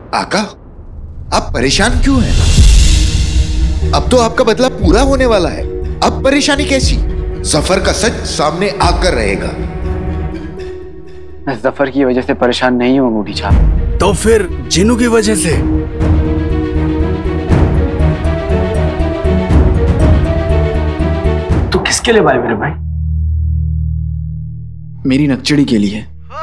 आका, आप परेशान क्यों हैं? अब तो आपका बदला पूरा होने वाला है, अब परेशानी कैसी? जफर का सच सामने आकर रहेगा। मैं जफर की वजह से परेशान नहीं हूँ अंगूठी छाप। तो फिर जिन्नू की वजह से? तो किसके लिए भाई मेरे भाई? मेरी नकचड़ी के लिए।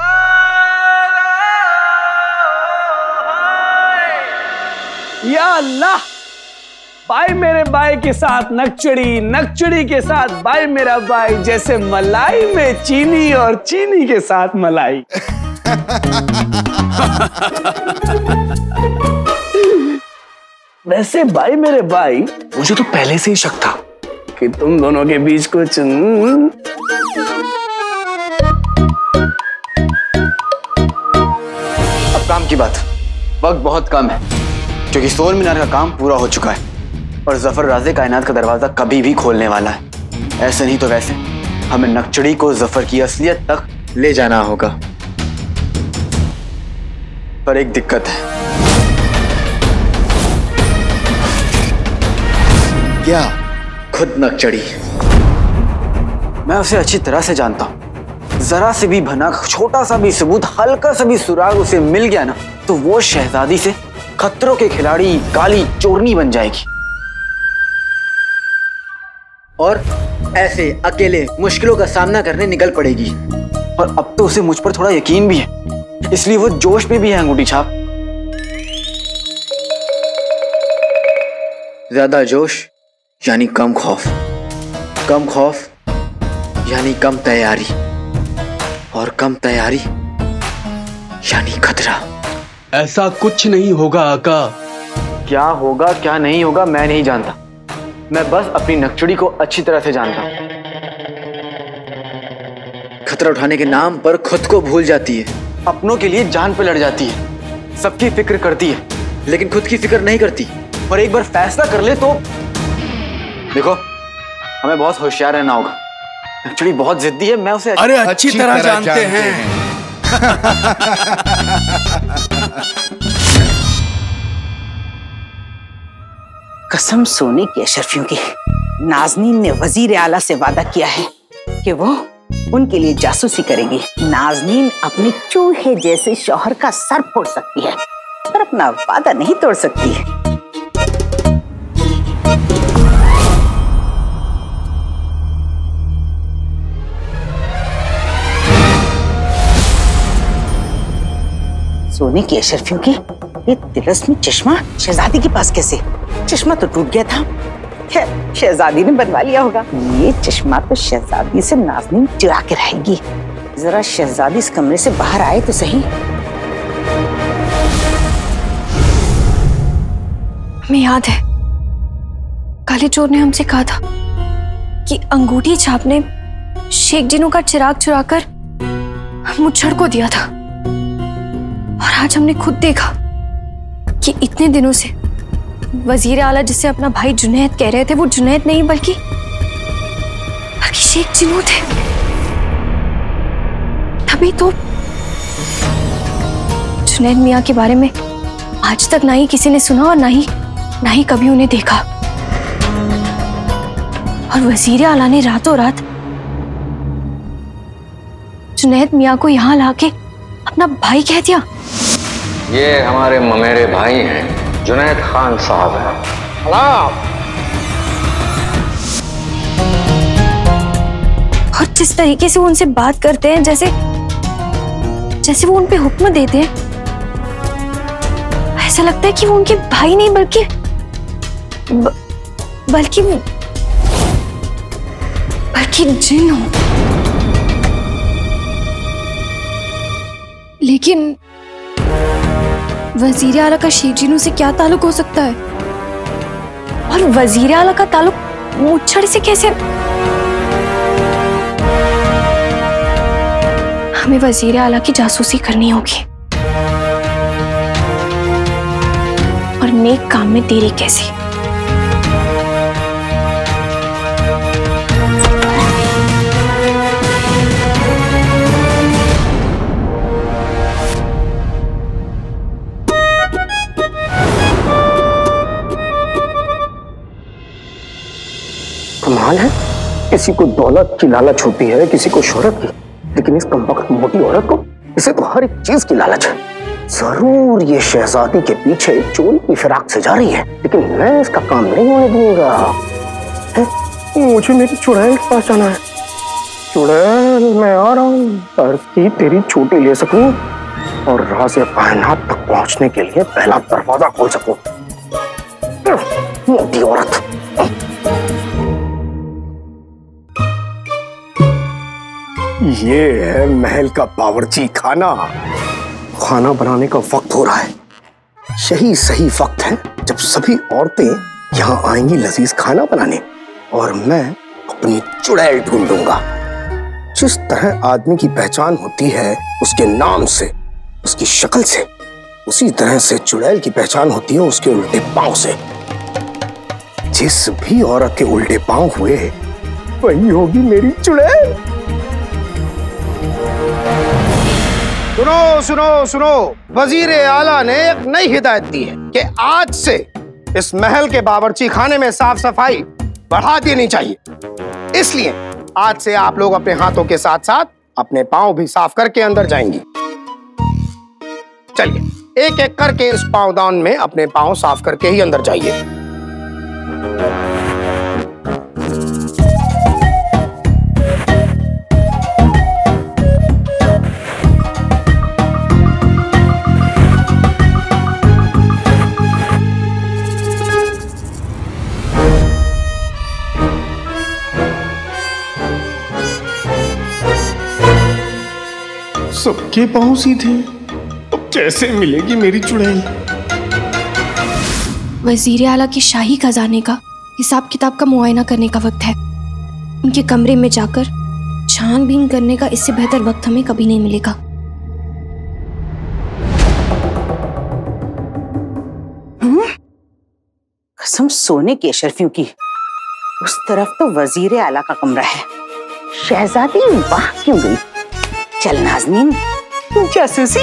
या अल्लाह, भाई मेरे भाई के साथ नकचड़ी, नकचड़ी के साथ भाई मेरा भाई, जैसे मलाई में चीनी और चीनी के साथ मलाई। वैसे भाई मेरे भाई, मुझे तो पहले से ही शक था कि तुम दोनों के बीच कुछ अब काम की बात, वक्त बहुत कम है क्योंकि सोल मीनार का काम पूरा हो चुका है और जफर राज़े कायनात का दरवाजा कभी भी खोलने वाला है। ऐसे नहीं तो वैसे हमें नकचड़ी को जफर की असलियत तक ले जाना होगा। पर एक दिक्कत है। क्या? खुद नकचड़ी। मैं उसे अच्छी तरह से जानता हूं। जरा से भी भनक, छोटा सा भी सबूत, हल्का सा भी सुराग उसे मिल गया ना तो वो शहजादी से खतरों के खिलाड़ी, काली चोरनी बन जाएगी और ऐसे अकेले मुश्किलों का सामना करने निकल पड़ेगी। और अब तो उसे मुझ पर थोड़ा यकीन भी है, इसलिए वो जोश में भी है अंगूठी छाप। ज्यादा जोश यानी कम खौफ, कम खौफ यानी कम तैयारी, और कम तैयारी यानी खतरा। ऐसा कुछ नहीं होगा आका। क्या होगा क्या नहीं होगा मैं नहीं जानता, मैं बस अपनी नकचड़ी को अच्छी तरह से जानता हूं। खतरा उठाने के नाम पर खुद को भूल जाती है, अपनों के लिए जान पे लड़ जाती है, सबकी फिक्र करती है लेकिन खुद की फिक्र नहीं करती। और एक बार फैसला कर ले तो देखो, हमें बहुत होशियार रहना होगा। नकचड़ी बहुत जिद्दी है, मैं उसे अरे अच्छी तरह जानते हैं। कसम सोने की अशरफियों की, नाजनीन ने वजीर आला से वादा किया है कि वो उनके लिए जासूसी करेगी। नाजनीन अपने चूहे जैसे शौहर का सर फोड़ सकती है पर अपना वादा नहीं तोड़ सकती है। सोने की अशरफियों की, ये तिलस्मी चश्मा शहजादी के पास कैसे? चश्मा तो टूट गया था, खैर शहजादी ने बनवा लिया होगा। ये चश्मा तो शहजादी से नाज़नीन चुरा के रहेगी। जरा शहजादी इस कमरे से बाहर आए तो सही। हमें याद है काले चोर ने हमसे कहा था कि अंगूठी छाप ने शेख जिनू का चिराग चुराकर मुच्छड़ को दिया था, और आज हमने खुद देखा कि इतने दिनों से वजीर आला जिसे अपना भाई जुनैद कह रहे थे वो जुनैद नहीं बल्कि शेख जिनू थे। तभी तो जुनैद मियां के बारे में आज तक ना ही किसी ने सुना और ना ही कभी उन्हें देखा। और वजीर आला ने रातों रात जुनैद मियां को यहां लाके अपना भाई कह दिया। ये हमारे ममेरे भाई हैं, जुनैद खान साहब हैं। और जिस तरीके से वो उनसे बात करते हैं जैसे वो उन पे हुक्म देते हैं, ऐसा लगता है कि वो उनके भाई नहीं बल्कि जिन हो। लेकिन वजीर आला का शेख जिनू से क्या ताल्लुक हो सकता है? और वजीर आला का ताल्लुक मुच्छड़ से कैसे? हमें वजीर आला की जासूसी करनी होगी और नेक काम में देरी कैसे? कमाल है, किसी को दौलत की लालच होती है, किसी को शोहरत की, लेकिन इस कमबख्त मोटी औरत को, इसे तो हर एक चीज की लालच है। जरूर ये शहजादी के पीछे चोरी की फिराक से जा रही है, लेकिन मैं इसका काम नहीं होने दूंगा। मुझे मेरी चुड़ैल के पास जाना है। चुड़ैल, मैं आ रहा हूँ ताकि तेरी चोटी ले सकूं और राज़े कायनात तक पहुंचने के लिए पहला दरवाजा खोल सकूं। मोटी औरत। ये है महल का बावर्ची खाना। खाना बनाने का वक्त हो रहा है। यही सही वक्त है जब सभी औरतें यहाँ आएंगी लजीज खाना बनाने, और मैं अपनी चुड़ैल ढूंढूंगा। जिस तरह आदमी की पहचान होती है उसके नाम से, उसकी शक्ल से, उसी तरह से चुड़ैल की पहचान होती है उसके उल्टे पांव से। जिस भी औरत के उल्टे पांव हुए वही होगी मेरी चुड़ैल। सुनो सुनो सुनो, वजीर आला ने एक नई हिदायत दी है कि आज से इस महल के बावर्ची खाने में साफ सफाई बढ़ा देनी चाहिए। इसलिए आज से आप लोग अपने हाथों के साथ साथ अपने पांव भी साफ करके अंदर जाएंगी। चलिए एक एक करके इस पांवदान में अपने पांव साफ करके ही अंदर जाइए। सबके पांव सीधे, अब कैसे मिलेगी मेरी चुड़ैल? वजीर आला की शाही खजाने का हिसाब किताब का मुआयना करने का वक्त है। उनके कमरे में जाकर छानबीन करने का इससे बेहतर वक्त हमें कभी नहीं मिलेगा। कसम सोने की अशरफियों की, उस तरफ तो वजीर आला का कमरा है। शहजादी वाह क्यों गई? चल नाज़नीन, जासूसी।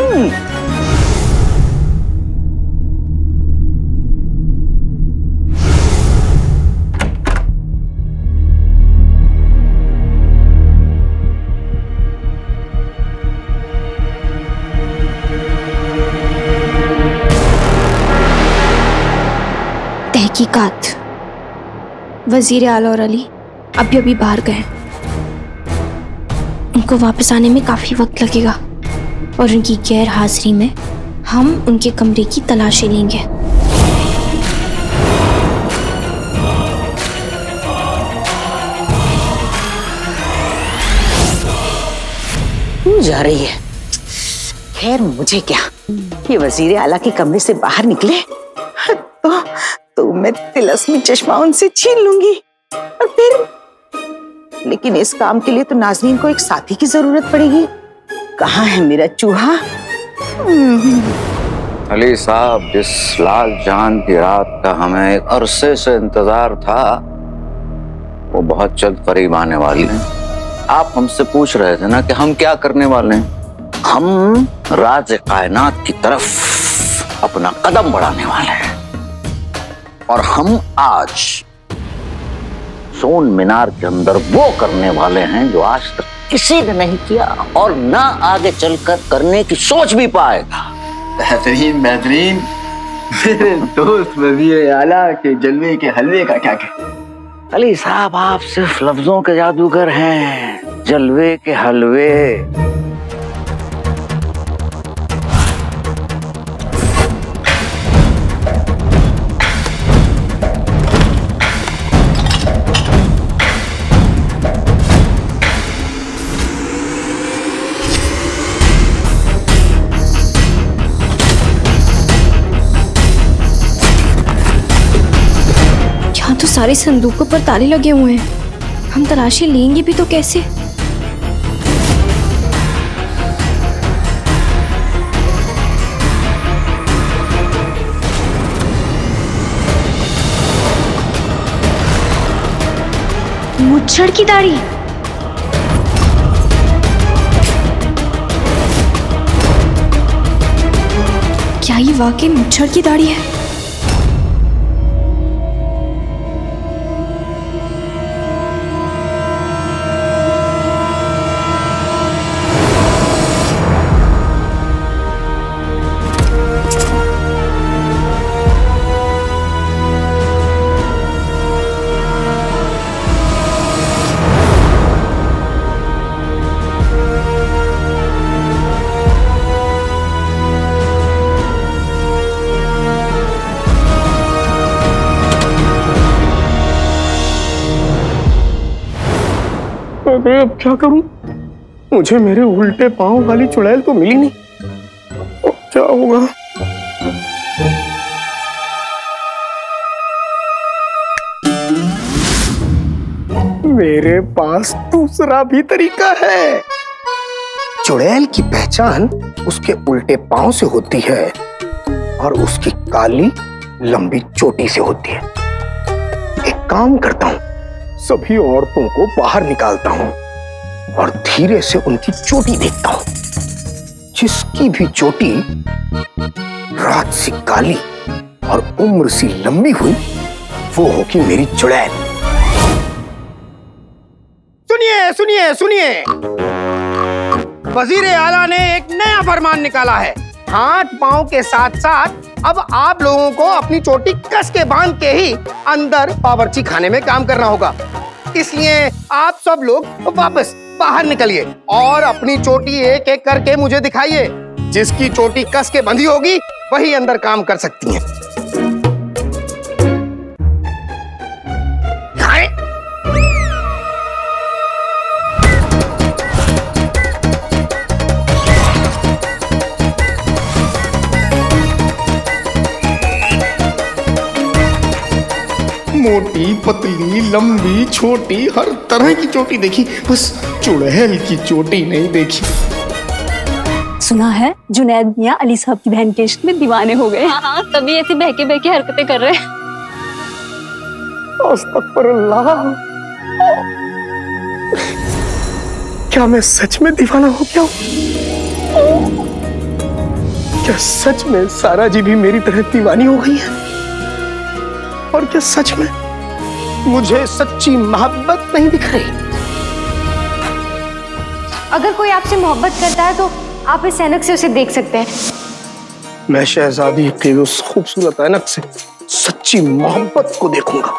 तहकीकात। वजीर आला और अली अभी बाहर गए। उनको वापस आने में काफी वक्त लगेगा और उनकी गैर हाजिरी में हम उनके कमरे की तलाशी लेंगे। जा रही है। खैर मुझे क्या, ये वजीर आला के कमरे से बाहर निकले तो मैं तिलस्मी चश्मा उनसे छीन लूंगी और फिर, लेकिन इस काम के लिए तो नाज़नीन को एक साथी की जरूरत पड़ेगी। कहाँ है मेरा चूहा? अली साहब, जिस लाल चांद की रात का हमें एक अरसे से इंतजार था वो बहुत जल्द करीब आने वाली है। आप हमसे पूछ रहे थे ना कि हम क्या करने वाले हैं। हम राज कायनात की तरफ अपना कदम बढ़ाने वाले हैं और हम आज सोन मीनार के अंदर वो करने वाले हैं जो आज तक किसी ने नहीं किया और ना आगे चलकर करने की सोच भी पाएगा। बेहतरीन बेहतरीन। मेरे दोस्त वजीर आला के जलवे के हलवे का क्या कहते? अली साहब, आप सिर्फ लफ्जों के जादूगर हैं, जलवे के हलवे। तो सारे संदूकों पर ताले लगे हुए हैं। हम तलाशी लेंगे भी तो कैसे? मुच्छड़ की दाढ़ी। क्या ये वाकई मुच्छड़ की दाढ़ी है? अबे अब क्या करूं? मुझे मेरे उल्टे पांव वाली चुड़ैल तो मिली नहीं। अब क्या होगा? मेरे पास दूसरा भी तरीका है। चुड़ैल की पहचान उसके उल्टे पांव से होती है और उसकी काली लंबी चोटी से होती है। एक काम करता हूं, सभी औरतों को बाहर निकालता हूं और धीरे से उनकी चोटी देखता हूं। जिसकी भी चोटी रात सी काली और उम्र सी लंबी हुई, वो होगी मेरी चुड़ैल। सुनिए सुनिए सुनिए, वजीर आला ने एक नया फरमान निकाला है। हाथ पांव के साथ साथ अब आप लोगों को अपनी चोटी कस के बांध के ही अंदर बावर्ची खाने में काम करना होगा। इसलिए आप सब लोग वापस बाहर निकलिए और अपनी चोटी एक एक करके मुझे दिखाइए। जिसकी चोटी कस के बंधी होगी वही अंदर काम कर सकती हैं। मोटी पतली लंबी छोटी हर तरह की चोटी देखी, बस चुड़ैल की चोटी नहीं देखी। सुना है जुनैद मियां अली साहब की बहन के इश्क में दीवाने हो गए। हाँ, तभी ऐसी बहके बहके हरकतें कर रहे हैं। अस्तगफुरुल्लाह। क्या मैं सच में दीवाना हो गया हूँ? क्या सच में सारा जी भी मेरी तरह दीवानी हो गई है? और क्या सच में मुझे सच्ची मोहब्बत नहीं दिख रही? अगर कोई आपसे मोहब्बत करता है तो आप इस ऐनक से उसे देख सकते हैं। मैं शहजादी के उस खूबसूरत ऐनक से सच्ची मोहब्बत को देखूंगा।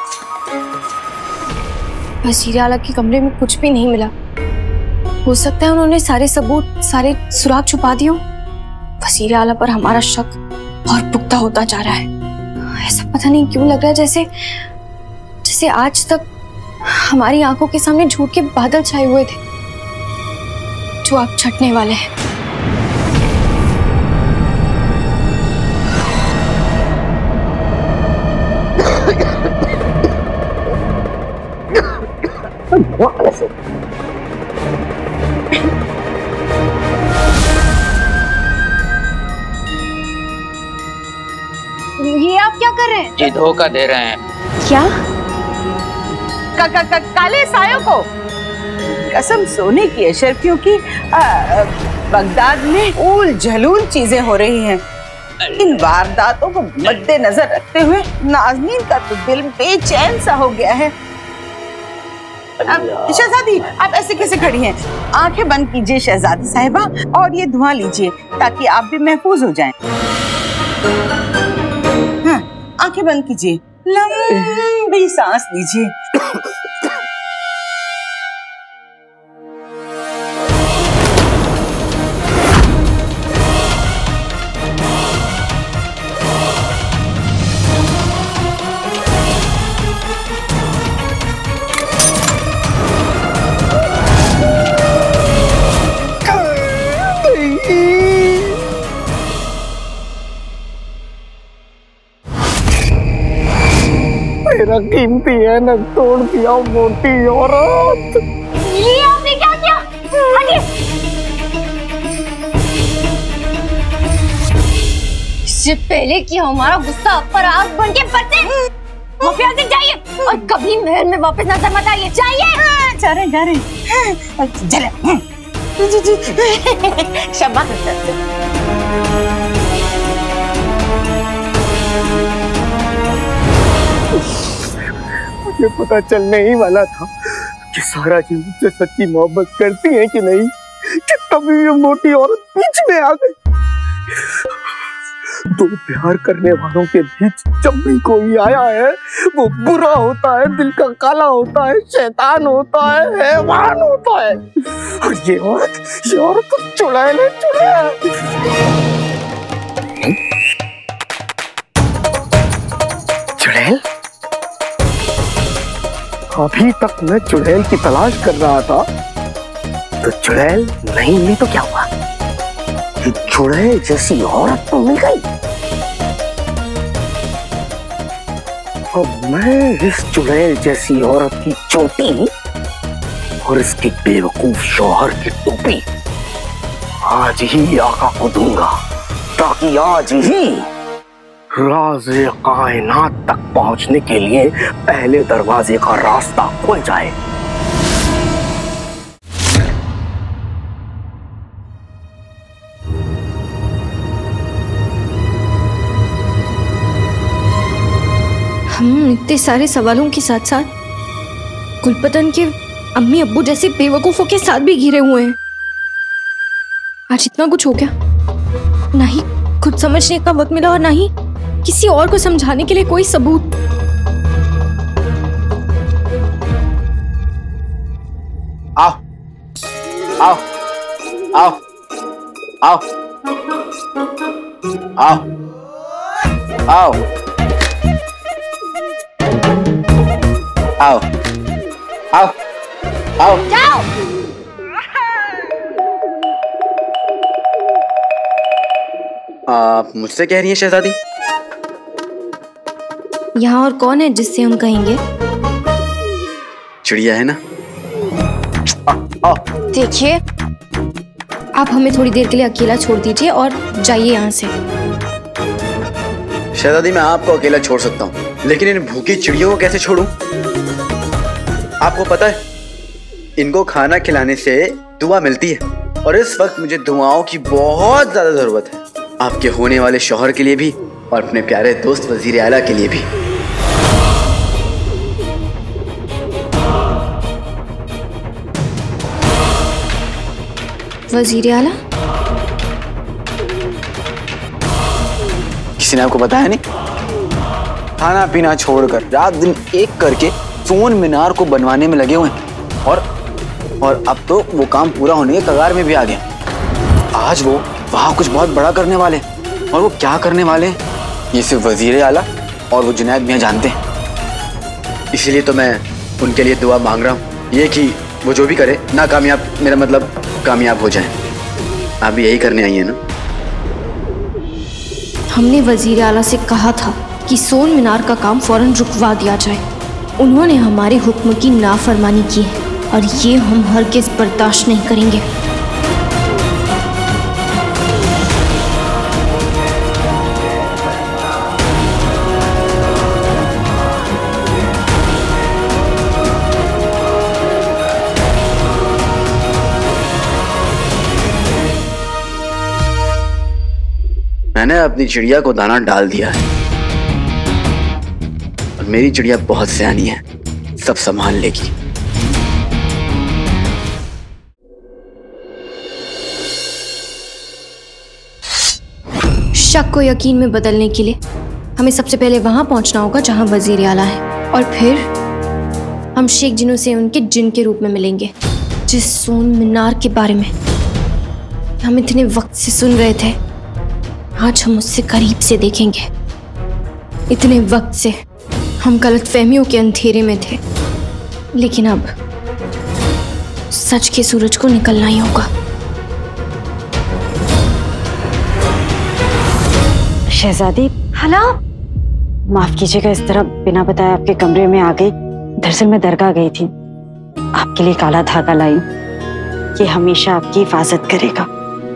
वज़ीर आला के कमरे में कुछ भी नहीं मिला। हो सकता है उन्होंने सारे सबूत, सारे सुराग छुपा दिए। वज़ीर आला पर हमारा शक और पुख्ता होता जा रहा है। ऐसा पता नहीं क्यों लग रहा है जैसे आज तक हमारी आंखों के सामने झूठ के बादल छाए हुए थे जो अब छटने वाले हैं। ये आप क्या कर रहे हैं? जी धोखा दे रहे हैं। क्या? काले सायों को कसम सोने की अशरफियों की बगदाद में उल जलूल चीजें हो रही हैं। इन वारदातों को मद्देनजर रखते हुए नाज़नीन का तो दिल बेचैन सा हो गया है। शहजादी, आप ऐसे कैसे खड़ी हैं? आंखें बंद कीजिए शहजादी साहिबा और ये धुआं लीजिए ताकि आप भी महफूज हो जाएं। हाँ, आंखें बंद कीजिए, लंबी सांस लीजिए। मेरा कीमती है न तोड़ दिया मोटी औरत। ये आपने क्या किया? आगे। इससे पहले कि हमारा गुस्सा आप पर आग बन के बरसे, यहाँ से जाइए और कभी महल में वापस नजर मत आइए। जाइए। जा रहे चले। जी शाबाश। मुझे पता चलने ही वाला था कि सारा जी मुझसे सच्ची मोहब्बत करती है कि नहीं, कि तभी ये मोटी औरत बीच में आ गई। दो प्यार करने वालों के बीच जब भी कोई आया है वो बुरा होता है, दिल का काला होता है, शैतान होता है, हैवान होता है। और ये औरत तो चुड़ैल है, चुड़ैल। चुड़ैल? अभी तक मैं चुड़ैल की तलाश कर रहा था, तो चुड़ैल नहीं मिली तो क्या हुआ? कि चुड़ैल जैसी औरत तो मिल गई। अब मैं इस चुड़ैल जैसी औरत की चोटी और इसके बेवकूफ शौहर की टोपी आज ही आका को दूंगा, ताकि आज ही राज़े कायनात तक पहुंचने के लिए पहले दरवाजे का रास्ता खुल जाए। हम इतने सारे सवालों के साथ साथ कुलपतन के अम्मी अब्बू जैसे बेवकूफों के साथ भी घिरे हुए हैं। आज इतना कुछ हो गया, ना ही खुद समझने का वक्त मिला और ना ही किसी और को समझाने के लिए कोई सबूत। आओ आओ आओ आओ आओ आओ आओ आओ आओ जाओ। आप मुझसे कह रही हैं शहजादी? यहाँ और कौन है जिससे हम कहेंगे? चिड़िया है ना। देखिए, आप हमें थोड़ी देर के लिए अकेला छोड़ दीजिए और जाइए यहाँ से। शहजादी, मैं आपको अकेला छोड़ सकता हूँ, लेकिन इन भूखी चिड़ियों को कैसे छोड़ूं? आपको पता है, इनको खाना खिलाने से दुआ मिलती है, और इस वक्त मुझे दुआओं की बहुत ज्यादा जरूरत है, आपके होने वाले शौहर के लिए भी और अपने प्यारे दोस्त वजीर आला के लिए भी। वजीर आला? किसी ने आपको बताया नहीं? खाना पीना छोड़कर रात दिन एक करके सोन मीनार को बनवाने में लगे हुए हैं, और अब तो वो काम पूरा होने के कगार में भी आ गया। आज वो वहां कुछ बहुत बड़ा करने वाले, और वो क्या करने वाले ये सिर्फ वजीर आला और वो जुनैद मियां जानते हैं। इसीलिए तो मैं उनके लिए दुआ मांग रहा हूँ, ये कि वो जो भी करे नाकामयाब, मेरा मतलब कामयाब हो जाए। आप भी यही करने आई है ना? हमने वजीर आला से कहा था कि सोन मीनार का काम फौरन रुकवा दिया जाए। उन्होंने हमारे हुक्म की नाफरमानी की है, और ये हम हरगिज़ बर्दाश्त नहीं करेंगे। मैंने अपनी चिड़िया को दाना डाल दिया है, और मेरी चिड़िया बहुत सयानी है, सब संभाल लेगी। शक को यकीन में बदलने के लिए हमें सबसे पहले वहां पहुंचना होगा जहां वजीर आला है, और फिर हम शेख जिनों से उनके जिन के रूप में मिलेंगे, जिस सोन मीनार के बारे में हम इतने वक्त से सुन रहे थे। आज हम उससे करीब से देखेंगे। इतने वक्त से हम गलतफहमियों के अंधेरे में थे, लेकिन अब सच के सूरज को निकलना ही होगा। शहजादी, हला, माफ कीजिएगा, इस तरह बिना बताए आपके कमरे में आ गई। दरअसल मैं दरगाह गई थी, आपके लिए काला धागा लाई, ये हमेशा आपकी हिफाजत करेगा।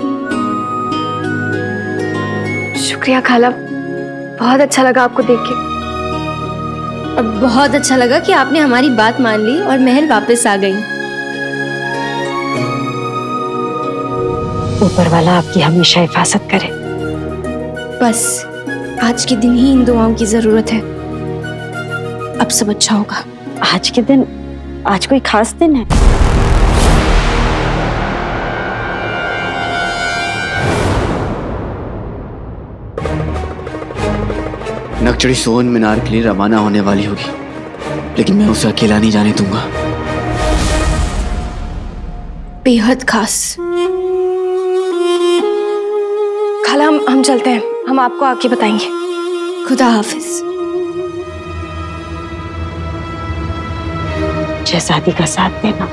शुक्रिया खाला, बहुत अच्छा लगा आपको देख के, और बहुत अच्छा लगा कि आपने हमारी बात मान ली और महल वापस आ गई। ऊपर वाला आपकी हमेशा हिफाजत करे। बस आज के दिन ही इन दुआओं की जरूरत है। अब सब अच्छा होगा। आज के दिन, आज कोई खास दिन है? नक्चड़ी सोन मीनार के लिए रवाना होने वाली होगी, लेकिन मैं उसे अकेला नहीं जाने दूंगा। बेहद खास। खाला, हम चलते हैं, हम आपको आके बताएंगे। खुदा हाफिज। शहजादी का साथ देना।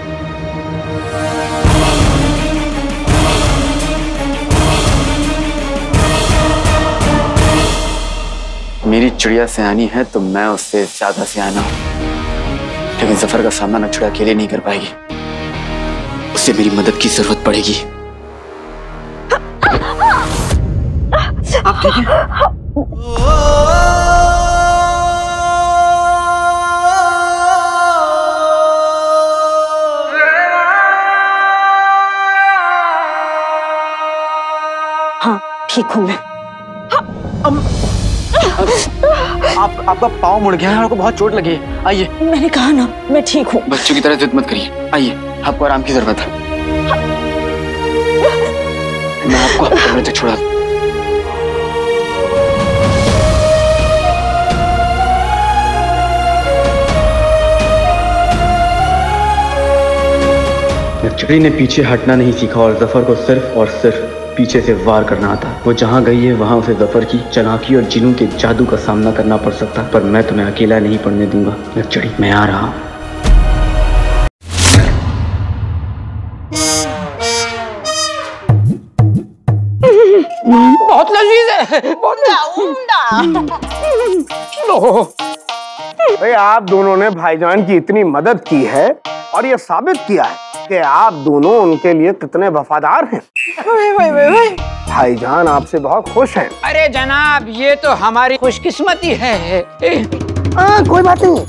मेरी चिड़िया सियानी है तो मैं उससे ज्यादा सियाना हूं, लेकिन जफर का सामना नक्षड़ा अकेले नहीं कर पाएगी, उसे मेरी मदद की जरूरत पड़ेगी। आप ठीक हैं? हाँ ठीक हूँ मैं। आपका पाँव मुड़ गया है, आपको बहुत चोट लगी है। आइए। मैंने कहा ना मैं ठीक हूँ। बच्चों की तरह जिद मत करिए, आइए, आपको आराम की जरूरत है। मैं आपको कमरे तक छोड़ा। नक्षड़ी ने पीछे हटना नहीं सीखा और जफर को सिर्फ और सिर्फ पीछे से वार करना आता। वो जहाँ गई है वहाँ उसे जफर की चालाकी और जिनों के जादू का सामना करना पड़ सकता, पर मैं तुम्हें अकेला नहीं पड़ने दूंगा नक्षड़ी, मैं आ रहा हूँ। बहुत लजीज है, बहुत उम्दा। लो भाई, आप दोनों ने भाईजान की इतनी मदद की है और ये साबित किया है कि आप दोनों उनके लिए कितने वफादार हैं। भाईजान आपसे बहुत खुश हैं। अरे जनाब, ये तो हमारी खुशकिस्मती है। कोई बात नहीं।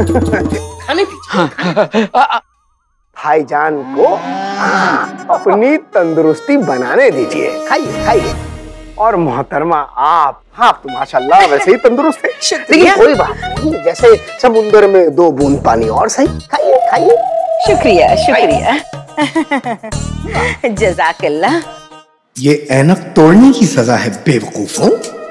भाईजान को अपनी तंदुरुस्ती बनाने दीजिए, खाइए खाइए। और मोहतरमा आप तो माशाल्लाह वैसे ही तंदुरुस्त है, लेकिन कोई बात नहीं, जैसे समुंदर में 2 बूंद पानी और सही। खाइए खाइए। शुक्रिया शुक्रिया। जज़ाकल्लाह। ये ऐनक तोड़ने की सजा है बेवकूफों।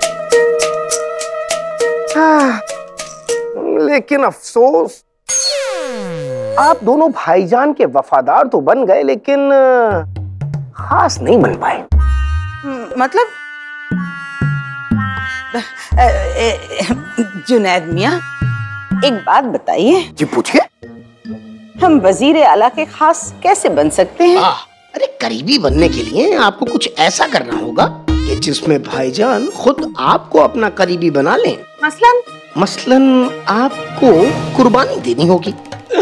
लेकिन अफसोस, आप दोनों भाईजान के वफादार तो बन गए लेकिन खास नहीं बन पाए। मतलब जुनैद मियां, एक बात बताइए। जी पूछिए। हम वजीर आला के खास कैसे बन सकते हैं? अरे करीबी बनने के लिए आपको कुछ ऐसा करना होगा कि जिसमें भाईजान खुद आपको अपना करीबी बना लें। मसलन आपको कुर्बानी देनी होगी।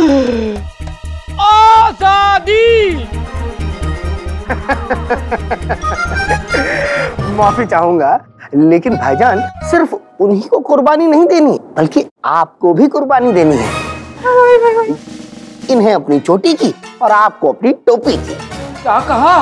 आजादी। माफी चाहूंगा, लेकिन भाईजान सिर्फ उन्हीं को कुर्बानी नहीं देनी, बल्कि आपको भी कुर्बानी देनी है। इन्हें अपनी चोटी की और आपको अपनी टोपी की। क्या कहा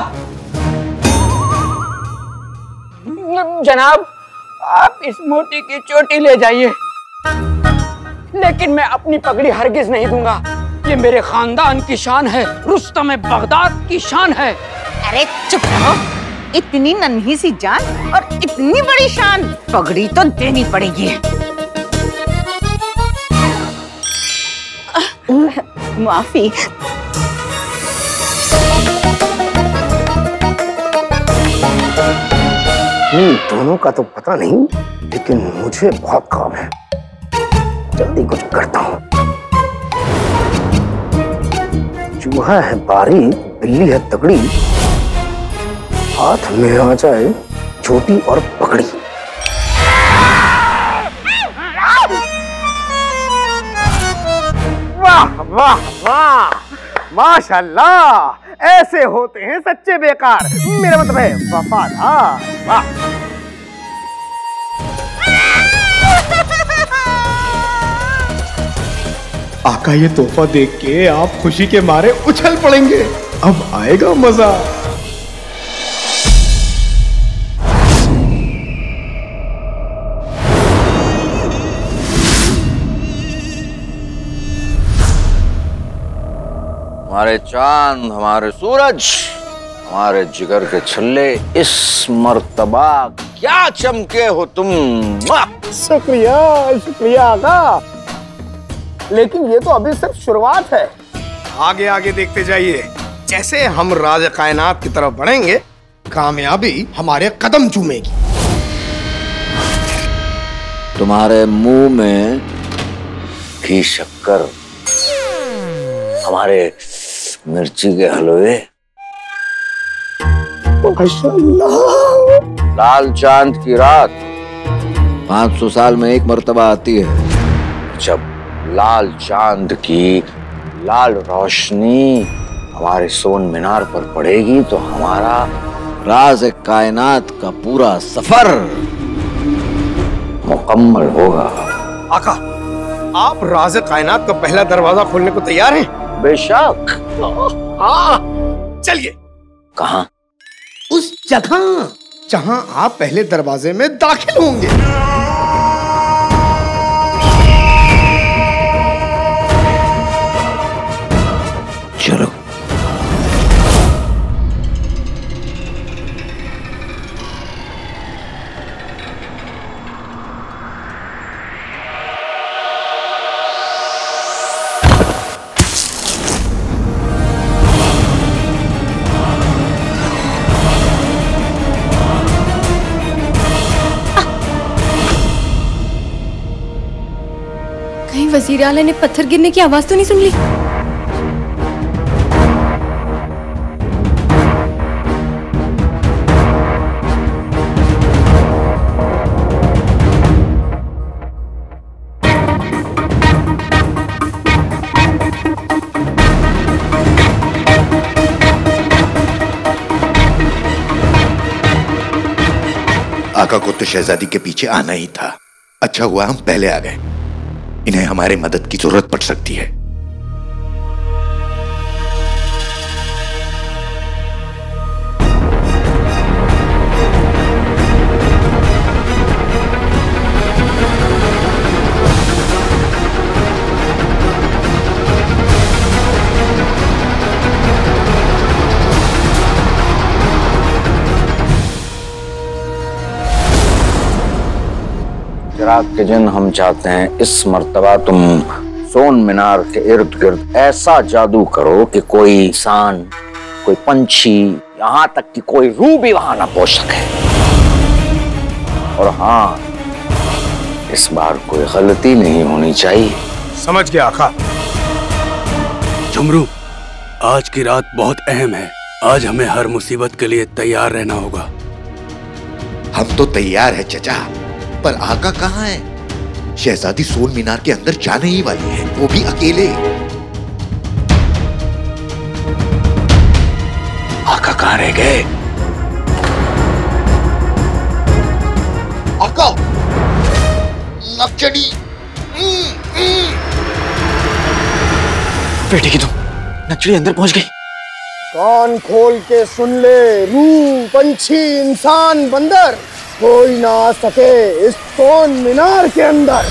जनाब? आप इस मोटी की चोटी ले जाइए, लेकिन मैं अपनी पगड़ी हरगिज नहीं दूंगा। ये मेरे खानदान की शान है, रुस्तम बगदाद की शान है। अरे चुप रहो, इतनी नन्ही सी जान और इतनी बड़ी शान, पगड़ी तो देनी पड़ेगी। माफी। दोनों का तो पता नहीं, लेकिन मुझे बहुत काम है, जल्दी कुछ करता हूँ। चूहा है बारी, बिल्ली है तगड़ी, हाथ में आ जाए छोटी और पकड़ी। वाह वाह वाह, माशाल्लाह, ऐसे होते हैं सच्चे बेकार, मेरा मतलब है वफादार। वाह। आका, ये तोहफा देख के आप खुशी के मारे उछल पड़ेंगे, अब आएगा मजा। हमारे चांद, हमारे सूरज, हमारे जिगर के छल्ले, इस मर्तबा क्या चमके हो तुम। शुक्रिया शुक्रिया आका, लेकिन ये तो अभी सिर्फ शुरुआत है। आगे आगे देखते जाइए, जैसे हम राज कायनात की तरफ बढ़ेंगे, कामयाबी हमारे कदम चूमेगी। तुम्हारे मुंह में घी शक्कर हमारे मिर्ची के हलवे। माशाअल्लाह। लाल चांद की रात 500 साल में एक मर्तबा आती है, जब लाल चांद की लाल रोशनी हमारे सोन मीनार पर पड़ेगी तो हमारा राज कायनात का पूरा सफर मुकम्मल होगा। आका, आप राज कायनात का पहला दरवाजा खोलने को तैयार हैं? बेशक। हाँ, चलिए। कहाँ? उस जगह जहां आप पहले दरवाजे में दाखिल होंगे। चलो। वजीर आला ने पत्थर गिरने की आवाज तो नहीं सुन ली? आका को तो शहजादी के पीछे आना ही था। अच्छा हुआ हम पहले आ गए। इन्हें हमारे मदद की जरूरत पड़ सकती है। चिराग के जिन, हम चाहते हैं इस मर्तबा तुम सोन मीनार के इर्द गिर्द ऐसा जादू करो कि कोई इंसान, कोई पंछी, यहाँ तक कि कोई रूह भी वहां ना पहुंच सके। और हाँ, इस बार कोई गलती नहीं होनी चाहिए। समझ गया आका। झुमरू, आज की रात बहुत अहम है। आज हमें हर मुसीबत के लिए तैयार रहना होगा। हम तो तैयार है चचा, पर आका कहाँ है? शहजादी सोन मीनार के अंदर जाने ही वाली है, वो भी अकेले। आका कहाँ रह गए? आका, नक्चड़ी। बेटे की तुम, नक्चड़ी अंदर पहुंच गई। कान खोल के सुन ले, रूह, पंछी, इंसान, बंदर, कोई ना आ सके इस सोन मीनार के अंदर।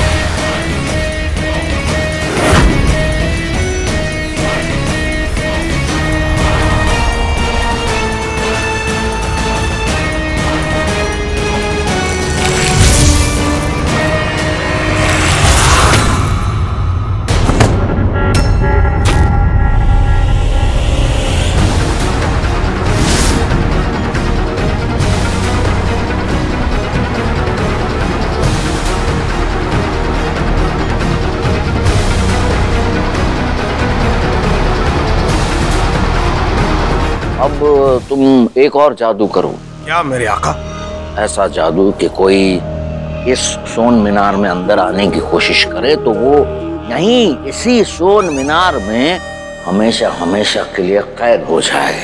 अब तुम एक और जादू करो। क्या मेरे आका? ऐसा जादू कि कोई इस सोन मीनार में अंदर आने की कोशिश करे तो वो यहीं इसी सोन मीनार में हमेशा हमेशा के लिए कैद हो जाए।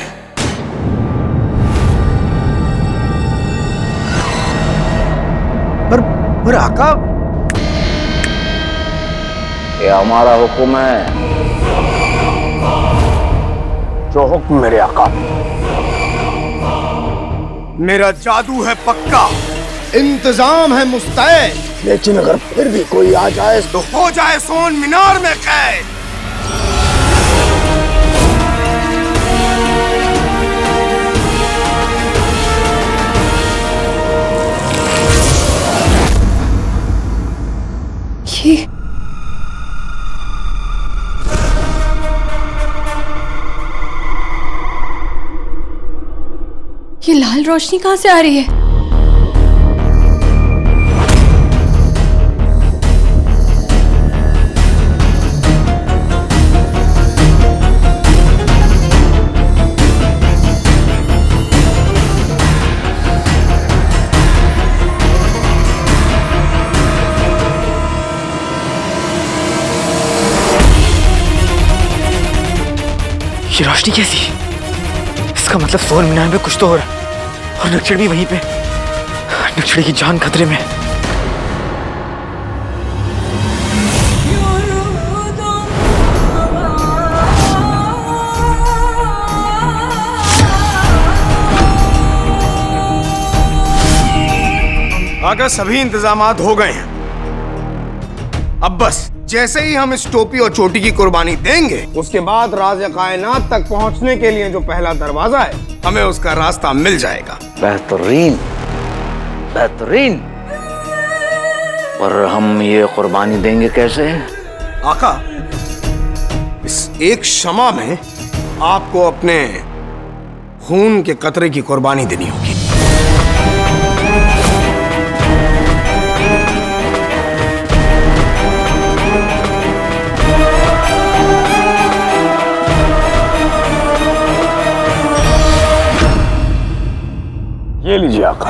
पर आका, ये हमारा हुक्म है। जो हुक्म मेरे आका। मेरा जादू है पक्का, इंतजाम है मुस्तैद, लेकिन अगर फिर भी कोई आ जाए तो हो जाए सोन मीनार में कैद। ये लाल रोशनी कहां से आ रही है? ये रोशनी कैसी? इसका मतलब 100 मीनार में कुछ तो हो रहा है और नक्चड़ भी वहीं पे। नक्चड़ की जान खतरे में। आका सभी इंतजामात हो गए हैं। अब बस जैसे ही हम इस टोपी और चोटी की कुर्बानी देंगे उसके बाद राज़े कायनात तक पहुंचने के लिए जो पहला दरवाजा है हमें उसका रास्ता मिल जाएगा। बेहतरीन बेहतरीन। पर हम ये कुर्बानी देंगे कैसे? आका इस एक शमा में आपको अपने खून के कतरे की कुर्बानी देनी होगी। ये लीजिए आका।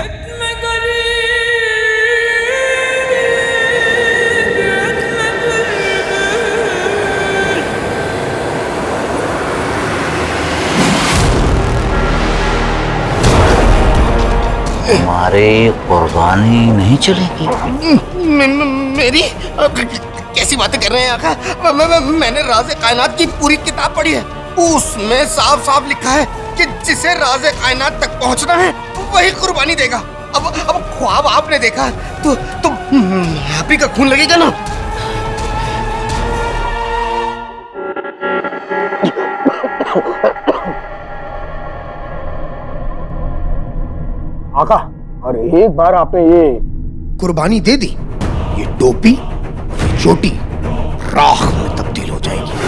हमारे कुर्बानी नहीं चलेगी? मेरी कैसी बातें कर रहे हैं आका? मैंने राज़े कायनात की पूरी किताब पढ़ी है। उसमें साफ साफ लिखा है कि जिसे राज़े कायनात तक पहुंचना है वही कुर्बानी देगा। अब ख्वाब आपने देखा तो आप ही का खून लगेगा ना। आका और एक बार आपने ये कुर्बानी दे दी, ये टोपी चोटी राख में तब्दील हो जाएगी।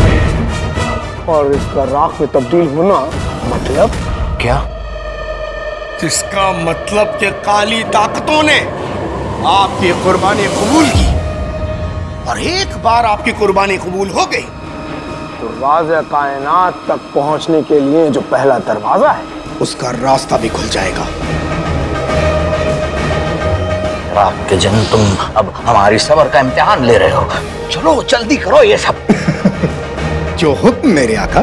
और इसका राख में तब्दील होना मतलब क्या? इसका मतलब कि काली ताकतों ने आपकी कुर्बानी कबूल की और एक बार आपकी कुर्बानी कबूल हो गई तो राज़े कायनात तक पहुंचने के लिए जो पहला दरवाजा है उसका रास्ता भी खुल जाएगा। रात के जन तुम अब हमारी सब्र का इम्तिहान ले रहे हो। चलो जल्दी करो ये सब। जो हुक्म मेरे आका।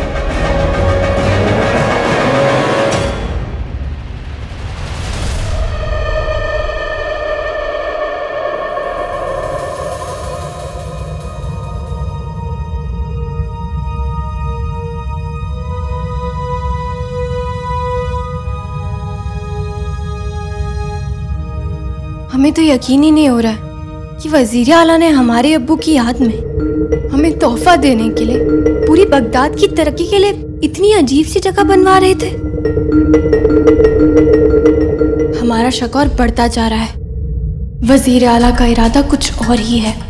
हमें तो यकीन ही नहीं हो रहा है कि वजीर आला ने हमारे अब्बू की याद में हमें तोहफा देने के लिए पूरी बगदाद की तरक्की के लिए इतनी अजीब सी जगह बनवा रहे थे। हमारा शक और बढ़ता जा रहा है। वजीर आला का इरादा कुछ और ही है।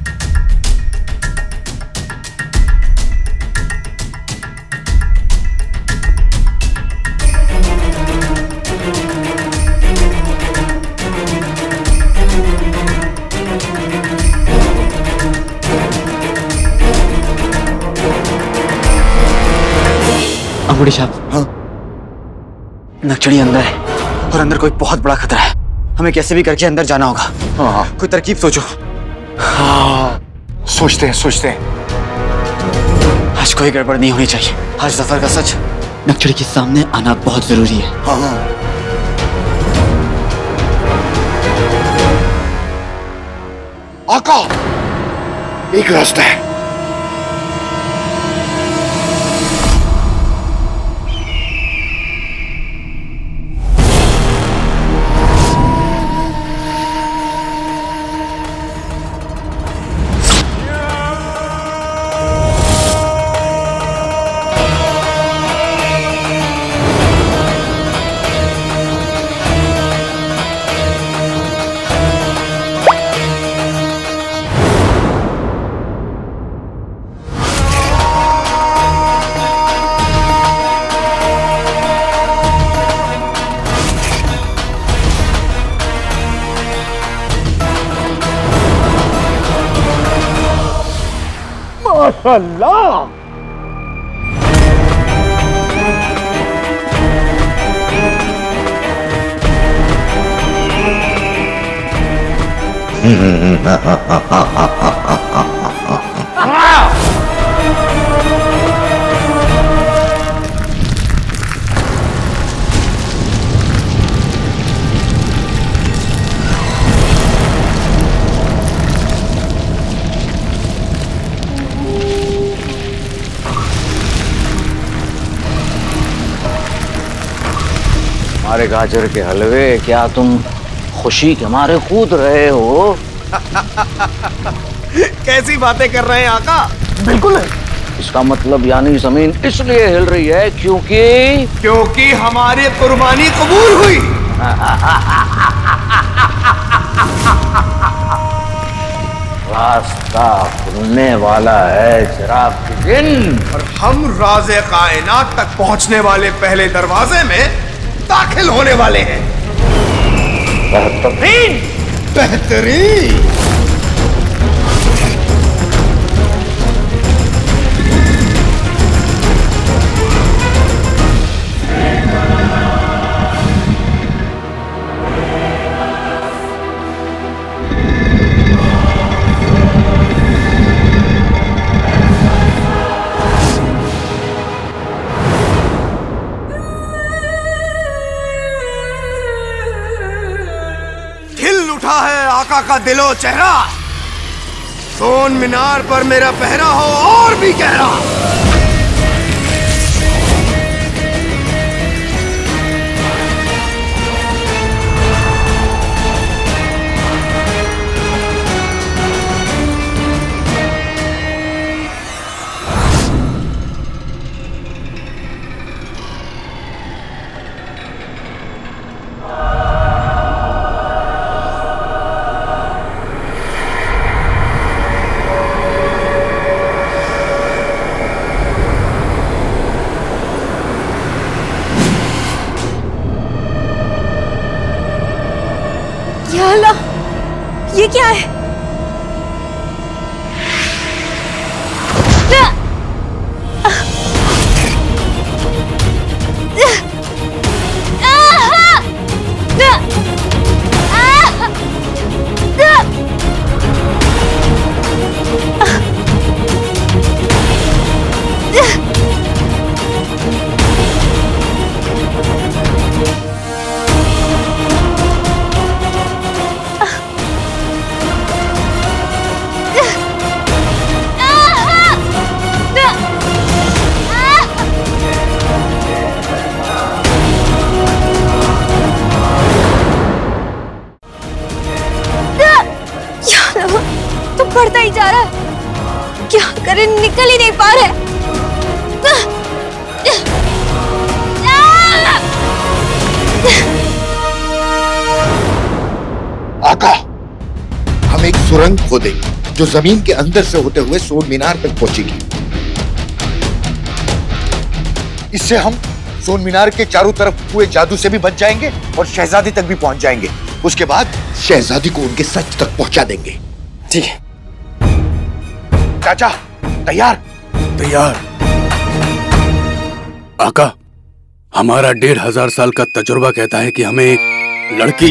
अंगूठी साहब। हाँ? नक्चड़ी अंदर है और अंदर कोई बहुत बड़ा खतरा है। हमें कैसे भी करके अंदर जाना होगा। हाँ। कोई तरकीब सोचो। हाँ सोचते हैं। आज कोई गड़बड़ नहीं होनी चाहिए। आज जफर का सच नक्चड़ी के सामने आना बहुत जरूरी है। हाँ। आका एक रास्ता है। माशाअल्लाह। हमारे गाजर के हलवे, क्या तुम खुशी के मारे कूद रहे हो? कैसी बातें कर रहे हैं आका? बिल्कुल है। इसका मतलब यानी जमीन इसलिए हिल रही है क्योंकि हमारी कुर्बानी कबूल हुई। रास्ता खुलने वाला है चिराग के दिन, और हम राज़े कायनात तक पहुंचने वाले पहले दरवाजे में दाखिल होने वाले हैं। बेहतरीन बेहतरीन। आका का दिलो चेहरा, सोन मीनार पर मेरा पहरा हो और भी गहरा। ये क्या है? बढ़ता ही जा रहा है, क्या करें, निकल ही नहीं पा रहे। आका, हम एक सुरंग खोदेंगे जो जमीन के अंदर से होते हुए सोन मीनार तक पहुंचेगी। इससे हम सोन मीनार के चारों तरफ हुए जादू से भी बच जाएंगे और शहजादी तक भी पहुंच जाएंगे। उसके बाद शहजादी को उनके सच तक पहुंचा देंगे। ठीक है चाचा, तैयार? तैयार। आका, हमारा 1500 साल का तजुर्बा कहता है कि हमें एक लड़की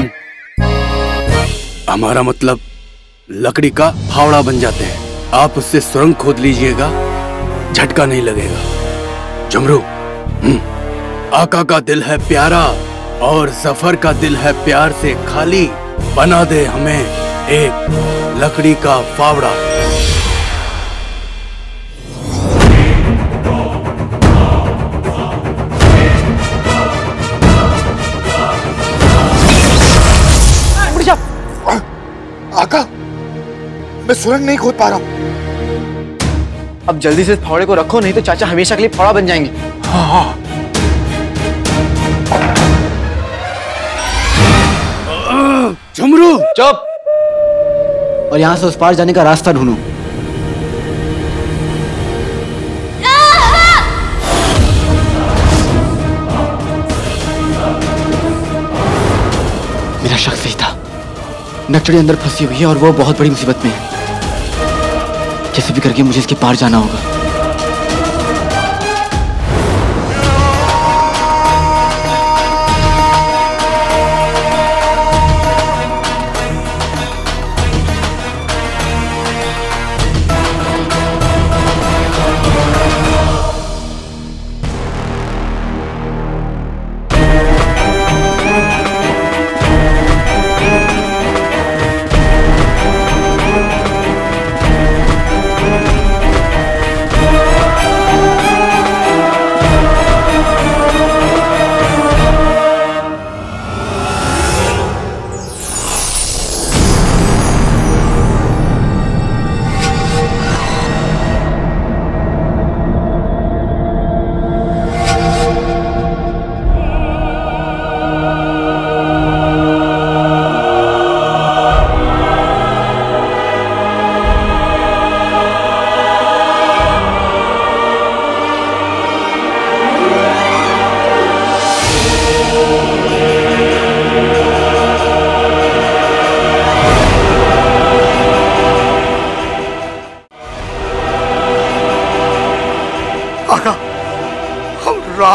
हमारा मतलब लकड़ी का फावड़ा बन जाते हैं। आप उससे सुरंग खोद लीजिएगा, झटका नहीं लगेगा। झुमरू, आका का दिल है प्यारा और जफर का दिल है प्यार से खाली, बना दे हमें एक लकड़ी का फावड़ा। आका, मैं सुरंग नहीं खोद पा रहा हूं। अब जल्दी से फावड़े को रखो, नहीं तो चाचा हमेशा के लिए फावड़ा बन जाएंगे। हाँ। झुमरू, चुप! और यहां से उस पार जाने का रास्ता ढूंढो। मेरा शक सही था, नकचड़ी अंदर फंसी हुई है और वो बहुत बड़ी मुसीबत में है। कैसे भी करके मुझे इसके पार जाना होगा।